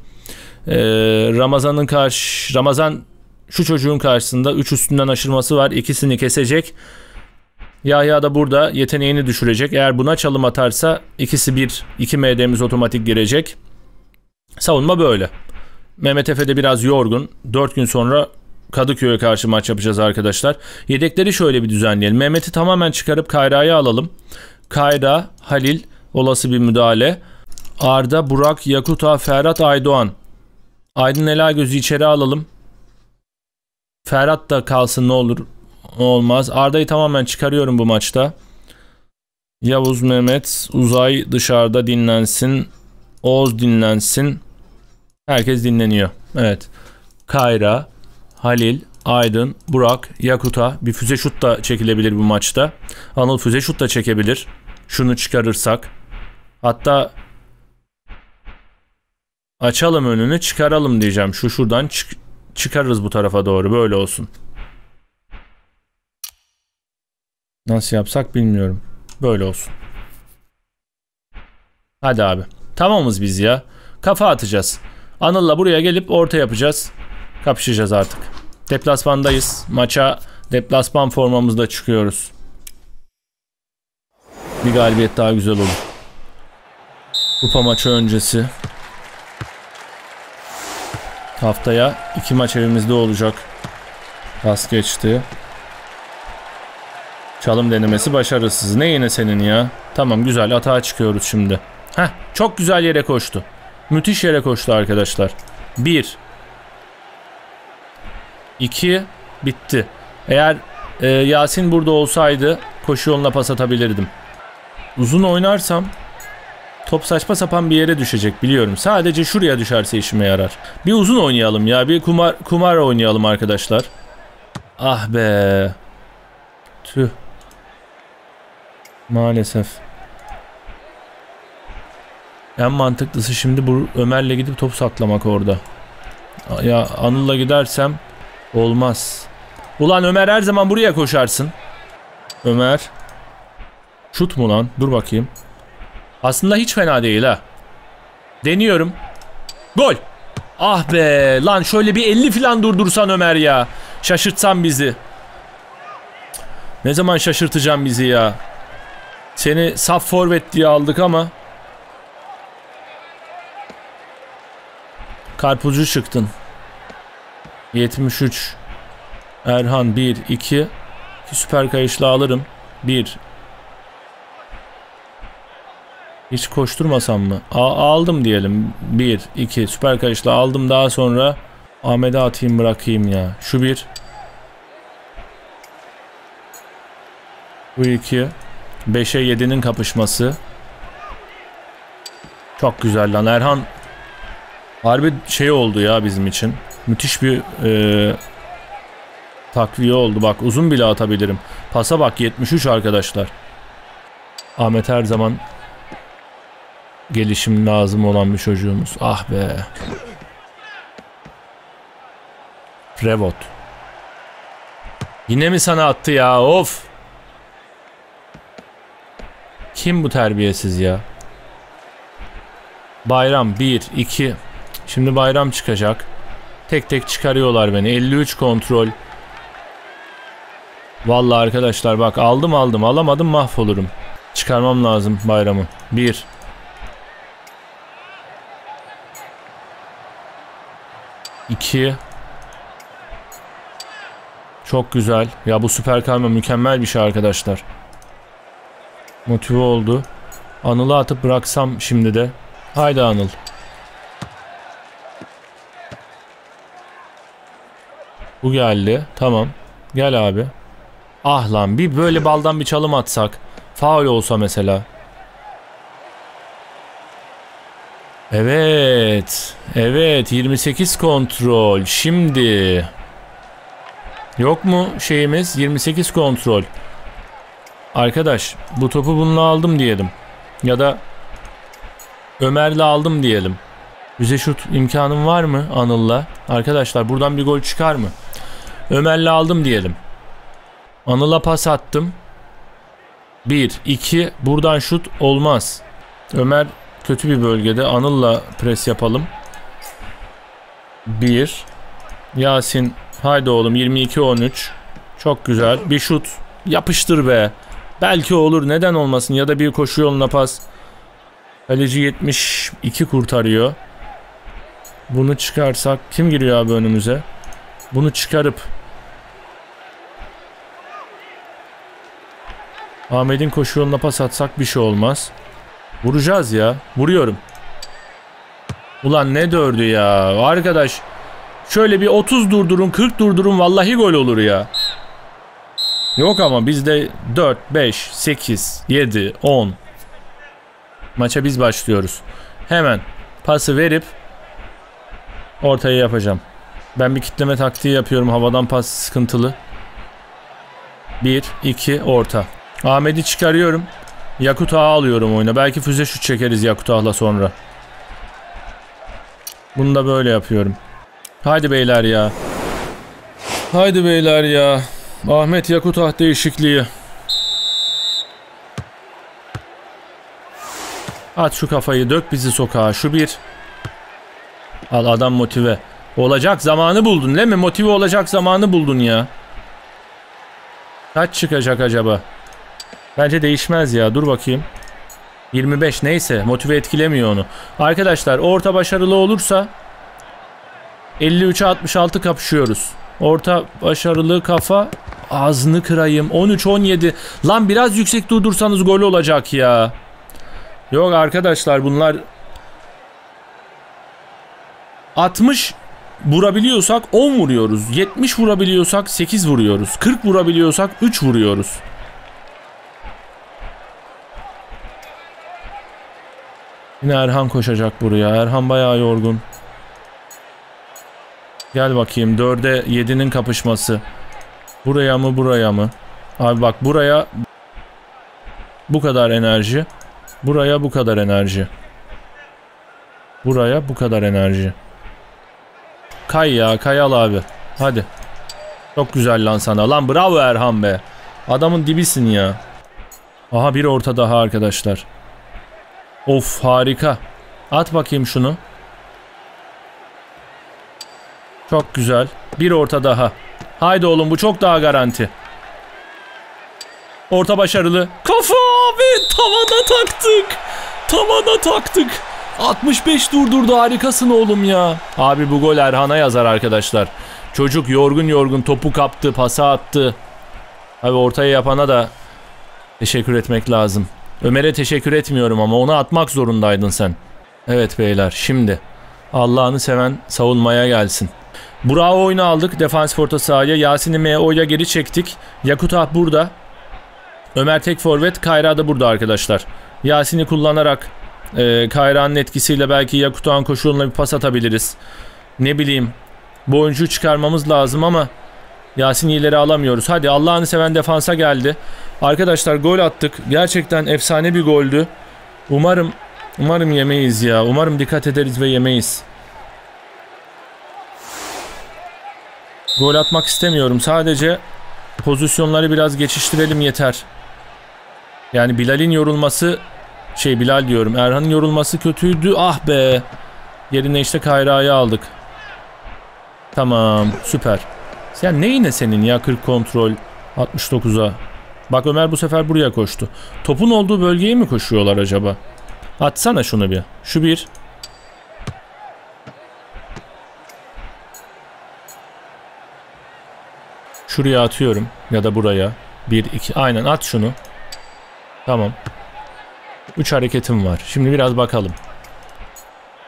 Ramazan şu çocuğun karşısında 3 üstünden aşırması var. İkisini kesecek. Yahya da burada yeteneğini düşürecek. Eğer buna çalım atarsa ikisi 2 MD'miz otomatik girecek. Savunma böyle. Mehmet Efe de biraz yorgun. 4 gün sonra Kadıköy'e karşı maç yapacağız arkadaşlar. Yedekleri şöyle bir düzenleyelim. Mehmet'i tamamen çıkarıp Kayra'yı alalım. Kayra, Halil, olası bir müdahale. Arda, Burak, Yakuta, Ferhat, Aydoğan. Aydın Elagöz'ü içeri alalım. Ferhat da kalsın ne olur ne olmaz. Arda'yı tamamen çıkarıyorum bu maçta. Yavuz, Mehmet, Uzay dışarıda dinlensin. Oğuz dinlensin. Herkes dinleniyor. Evet. Kayra, Halil, Aydın, Burak, Yakuta. Bir füze şut da çekilebilir bu maçta. Anıl füze şut da çekebilir. Şunu çıkarırsak. Hatta açalım önünü, çıkaralım diyeceğim. Şuradan çıkarırız bu tarafa doğru. Böyle olsun. Nasıl yapsak bilmiyorum. Böyle olsun. Hadi abi. Tamamız biz ya. Kafa atacağız. Anıl'la buraya gelip orta yapacağız. Kapışacağız artık. Deplasmandayız. Maça deplasman formamızda çıkıyoruz. Bir galibiyet daha güzel olur. Kupa maçı öncesi. Haftaya 2 maç evimizde olacak. Pas geçti. Çalım denemesi başarısız. Ne yine senin ya? Tamam güzel, atağa çıkıyoruz şimdi. Heh, çok güzel yere koştu. Müthiş yere koştu arkadaşlar. 1 2 bitti. Eğer Yasin burada olsaydı koşu yoluna pas atabilirdim. Uzun oynarsam top saçma sapan bir yere düşecek biliyorum. Sadece şuraya düşerse işime yarar. Bir uzun oynayalım ya. Bir kumar oynayalım arkadaşlar. Ah be. Tüh. Maalesef. En mantıklısı şimdi bu Ömer'le gidip top saklamak orada. Ya Anıl'la gidersem olmaz. Ulan Ömer her zaman buraya koşarsın. Ömer. Şut mu lan? Dur bakayım. Aslında hiç fena değil ha. Deniyorum. Gol. Ah be. Lan şöyle bir 50 falan durdursan Ömer ya. Şaşırtsan bizi. Ne zaman şaşırtacağım bizi ya. Seni saf forvet diye aldık ama. Karpuzcu çıktın. 73. Erhan 1 2. Süper kayışla alırım. 1. Hiç koşturmasam mı? Aldım diyelim. 1 2 süper kayışla aldım, daha sonra Ahmet'e atayım bırakayım ya. Şu 1. Bu 2. 5'e 7'nin kapışması. Çok güzel lan Erhan. Harbi şey oldu ya bizim için. Müthiş bir takviye oldu. Bak uzun bile atabilirim. Pasa bak 73 arkadaşlar. Ahmet her zaman gelişim lazım olan bir çocuğumuz. Ah be. Prevot. Yine mi sana attı ya? Of. Kim bu terbiyesiz ya? Bayram 1 2. Şimdi Bayram çıkacak. Tek tek çıkarıyorlar beni. 53 kontrol. Vallahi arkadaşlar bak aldım alamadım mahvolurum. Çıkarmam lazım Bayram'ı. 1 2. Çok güzel. Ya bu süper karma mükemmel bir şey arkadaşlar. Motive oldu. Anıl'ı atıp bıraksam şimdi de. Haydi Anıl. Bu geldi. Tamam. Gel abi. Ah lan, bir böyle baldan bir çalım atsak. Faul olsa mesela. Evet. Evet. 28 kontrol. Şimdi. Yok mu şeyimiz? 28 kontrol. Arkadaş, bu topu bununla aldım diyelim. Ya da Ömer'le aldım diyelim. Bize şut imkanım var mı Anıl'la? Arkadaşlar buradan bir gol çıkar mı? Ömer'le aldım diyelim. Anıl'a pas attım. 1, 2. Buradan şut olmaz. Ömer kötü bir bölgede. Anıl'la pres yapalım. 1. Yasin. Haydi oğlum, 22-13. Çok güzel. Bir şut. Yapıştır be. Belki olur. Neden olmasın? Ya da bir koşu yoluna pas. Kaleci 72 kurtarıyor. Bunu çıkarsak. Kim giriyor abi önümüze? Bunu çıkarıp Ahmet'in koşu yoluna pas atsak bir şey olmaz. Vuracağız ya. Vuruyorum. Ulan ne dördü ya. Arkadaş şöyle bir 30 durdurun, 40 durdurun, vallahi gol olur ya. Yok ama bizde 4, 5, 8, 7, 10. Maça biz başlıyoruz. Hemen pası verip ortaya yapacağım. Ben bir kitleme taktiği yapıyorum. Havadan pas sıkıntılı. 1, 2, orta. Ahmet'i çıkarıyorum. Yakut Ağa alıyorum oyuna. Belki füze şut çekeriz Yakut Ağa'la sonra. Bunu da böyle yapıyorum. Haydi beyler ya. Haydi beyler ya. Ahmet Yakut Ağa değişikliği. At şu kafayı, dök bizi sokağa. Şu bir. Al, adam motive. Olacak zamanı buldun değil mi? Motive olacak zamanı buldun ya. Kaç çıkacak acaba? Bence değişmez ya. Dur bakayım. 25 neyse. Motive etkilemiyor onu. Arkadaşlar orta başarılı olursa 53'e 66 kapışıyoruz. Orta başarılı kafa. Ağzını kırayım. 13-17. Lan biraz yüksek durdursanız gol olacak ya. Yok arkadaşlar, bunlar 60 vurabiliyorsak 10 vuruyoruz. 70 vurabiliyorsak 8 vuruyoruz. 40 vurabiliyorsak 3 vuruyoruz. Yine Erhan koşacak buraya. Erhan bayağı yorgun. Gel bakayım. 4'e 7'nin kapışması. Buraya mı, buraya mı? Abi bak, buraya bu kadar enerji. Buraya bu kadar enerji. Buraya bu kadar enerji. Kay ya, kay al abi. Hadi. Çok güzel lan sana. Lan bravo Erhan be. Adamın dibisin ya. Aha, bir orta daha arkadaşlar. Of, harika. At bakayım şunu. Çok güzel. Bir orta daha. Haydi oğlum, bu çok daha garanti. Orta başarılı. Kafa abi, tavana taktık. Tavana taktık. 65 durdurdu, harikasın oğlum ya. Abi bu gol Erhan'a yazar arkadaşlar. Çocuk yorgun yorgun topu kaptı, pasa attı. Abi ortaya yapana da teşekkür etmek lazım. Ömer'e teşekkür etmiyorum ama onu atmak zorundaydın sen. Evet beyler, şimdi Allah'ını seven savunmaya gelsin. Burak'ı oyuna aldık defansif orta sahaya. Yasin'i M.O.'ya geri çektik. Yakut Ağa burada. Ömer tek forvet, Kayra da burada arkadaşlar. Yasin'i kullanarak Kayra'nın etkisiyle belki Yakut Ağa'nın koşu yoluna bir pas atabiliriz. Ne bileyim, bu oyuncuyu çıkarmamız lazım ama Yasin'i ileri alamıyoruz. Hadi, Allah'ını seven defansa geldi. Arkadaşlar gol attık. Gerçekten efsane bir goldü. Umarım yemeyiz ya. Umarım dikkat ederiz ve yemeyiz. Gol atmak istemiyorum. Sadece pozisyonları biraz geçiştirelim yeter. Yani Bilal'in yorulması, Bilal diyorum, Erhan'ın yorulması kötüydü. Ah be. Yerine işte Kayra'yı aldık. Tamam, süper. Sen neyine senin ya 40 kontrol 69'a. Bak Ömer bu sefer buraya koştu. Topun olduğu bölgeye mi koşuyorlar acaba? Atsana şunu bir. Şu bir. Şuraya atıyorum ya da buraya. 1 2. Aynen, at şunu. Tamam. 3 hareketim var. Şimdi biraz bakalım.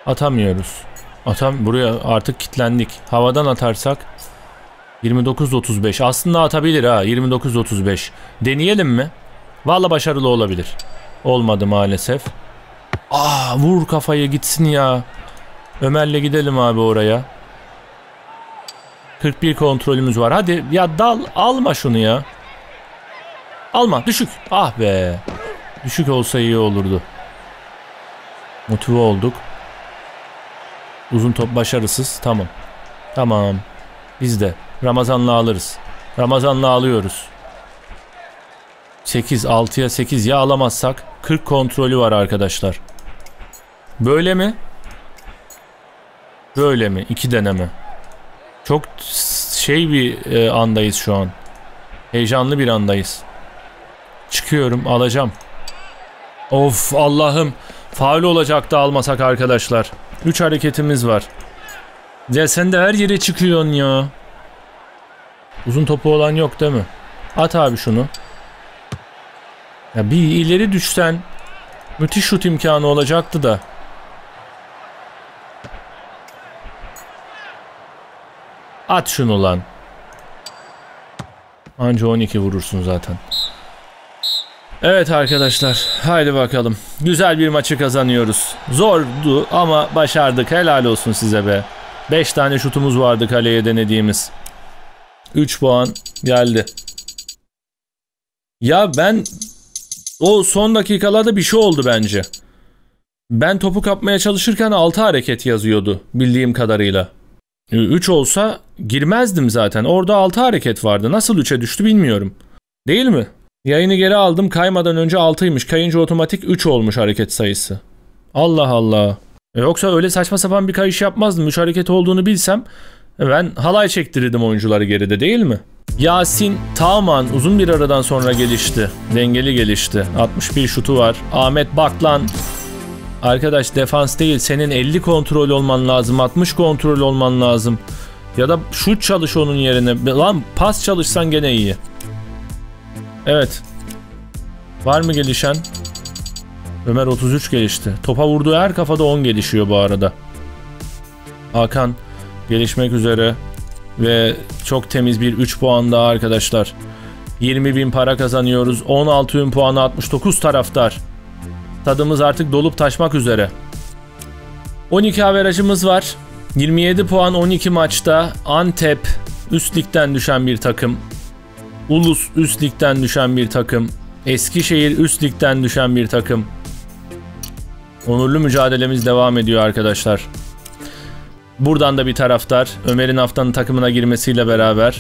Atamıyoruz. Buraya artık kilitlendik. Havadan atarsak 29-35. Aslında atabilir ha. 29-35. Deneyelim mi? Vallahi başarılı olabilir. Olmadı maalesef. Vur kafayı gitsin ya. Ömer'le gidelim abi oraya. 41 kontrolümüz var. Hadi ya dal, alma şunu ya. Alma, düşük. Ah be. Düşük olsa iyi olurdu. Motive olduk. Uzun top başarısız. Tamam. Tamam. Biz de Ramazan'la alırız. Ramazan'la alıyoruz. 8, 6'ya 8 ya alamazsak 40 kontrolü var arkadaşlar. Böyle mi? Böyle mi? 2 deneme. Çok bir andayız şu an. Heyecanlı bir andayız. Çıkıyorum, alacağım. Of Allah'ım. Faul olacaktı almasak arkadaşlar. 3 hareketimiz var. Ya sen de her yere çıkıyorsun ya. Uzun topu olan yok değil mi? At abi şunu. Ya bir ileri düşsen müthiş şut imkanı olacaktı da. At şunu lan. Anca 12 vurursun zaten. Evet arkadaşlar, haydi bakalım. Güzel bir maçı kazanıyoruz. Zordu ama başardık. Helal olsun size be. 5 tane şutumuz vardı kaleye denediğimiz. 3 puan geldi. Ya ben o son dakikalarda bir şey oldu bence. Ben topu kapmaya çalışırken 6 hareket yazıyordu bildiğim kadarıyla. 3 olsa girmezdim zaten. Orada 6 hareket vardı. Nasıl 3'e düştü bilmiyorum. Değil mi? Yayını geri aldım. Kaymadan önce 6'ymış. Kayınca otomatik 3 olmuş hareket sayısı. Allah Allah. Yoksa öyle saçma sapan bir kayış yapmazdım. 3 hareket olduğunu bilsem ben halay çektirirdim oyuncuları geride, değil mi? Yasin Tağman uzun bir aradan sonra gelişti. Dengeli gelişti. 61 şutu var. Ahmet Baklan. Arkadaş defans değil. Senin 50 kontrol olman lazım. 60 kontrol olman lazım. Ya da şut çalış onun yerine. Lan pas çalışsan gene iyi. Evet. Var mı gelişen? Ömer 33 gelişti. Topa vurduğu her kafada 10 gelişiyor bu arada. Hakan gelişmek üzere. Ve çok temiz bir 3 puan daha arkadaşlar. 20.000 para kazanıyoruz. 16.000 puanı 69 taraftar. Tadımız artık dolup taşmak üzere. 12 averajımız var. 27 puan 12 maçta. Antep üst ligden düşen bir takım. Ulus üst ligden düşen bir takım. Eskişehir üst ligden düşen bir takım. Onurlu mücadelemiz devam ediyor arkadaşlar. Buradan da bir taraftar. Ömer'in haftanın takımına girmesiyle beraber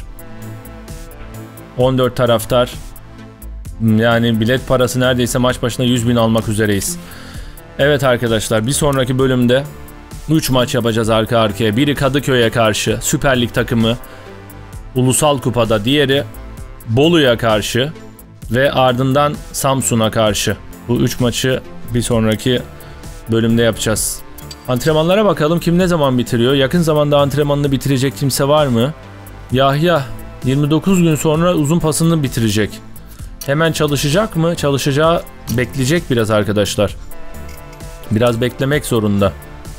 14 taraftar. Yani bilet parası neredeyse maç başına 100.000 almak üzereyiz. Evet arkadaşlar, bir sonraki bölümde 3 maç yapacağız arka arkaya. Biri Kadıköy'e karşı Süper Lig takımı Ulusal Kupa'da, diğeri Bolu'ya karşı ve ardından Samsun'a karşı. Bu 3 maçı bir sonraki bölümde yapacağız. Antrenmanlara bakalım, kim ne zaman bitiriyor? Yakın zamanda antrenmanını bitirecek kimse var mı? Yahya 29 gün sonra uzun pasını bitirecek. Hemen çalışacak mı? Çalışacağı bekleyecek biraz arkadaşlar. Biraz beklemek zorunda.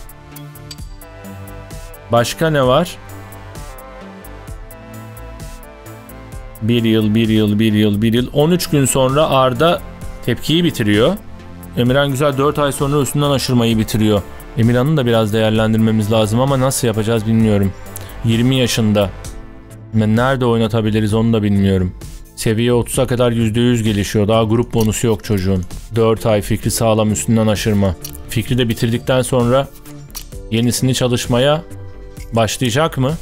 Başka ne var? 1 yıl. 13 gün sonra Arda tepkiyi bitiriyor. Emirhan Güzel 4 ay sonra üstünden aşırmayı bitiriyor. Emirhan'ı da biraz değerlendirmemiz lazım ama nasıl yapacağız bilmiyorum. 20 yaşında. Nerede oynatabiliriz onu da bilmiyorum. Seviye 30'a kadar %100 gelişiyor. Daha grup bonusu yok çocuğun. 4 ay Fikri sağlam üstünden aşırma. Fikri de bitirdikten sonra yenisini çalışmaya başlayacak mı?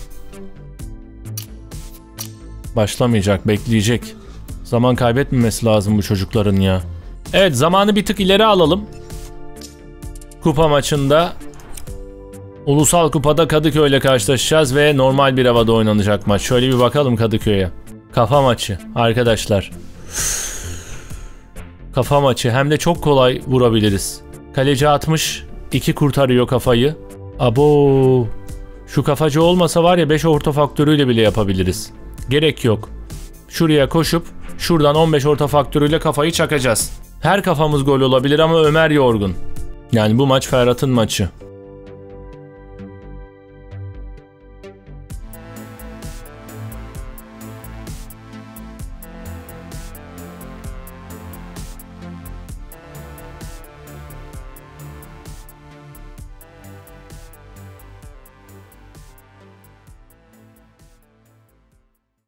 Başlamayacak, bekleyecek. Zaman kaybetmemesi lazım bu çocukların ya. Evet, zamanı bir tık ileri alalım. Kupa maçında Ulusal Kupa'da Kadıköy ile karşılaşacağız ve normal bir havada oynanacak maç. Şöyle bir bakalım Kadıköy'e. Kafa maçı arkadaşlar. Kafa maçı, hem de çok kolay vurabiliriz. Kaleci 60, 2 kurtarıyor kafayı. Abo. Şu kafacı olmasa var ya 5 orta faktörüyle bile yapabiliriz. Gerek yok. Şuraya koşup şuradan 15 orta faktörüyle kafayı çakacağız. Her kafamız gol olabilir ama Ömer yorgun. Yani bu maç Ferhat'ın maçı.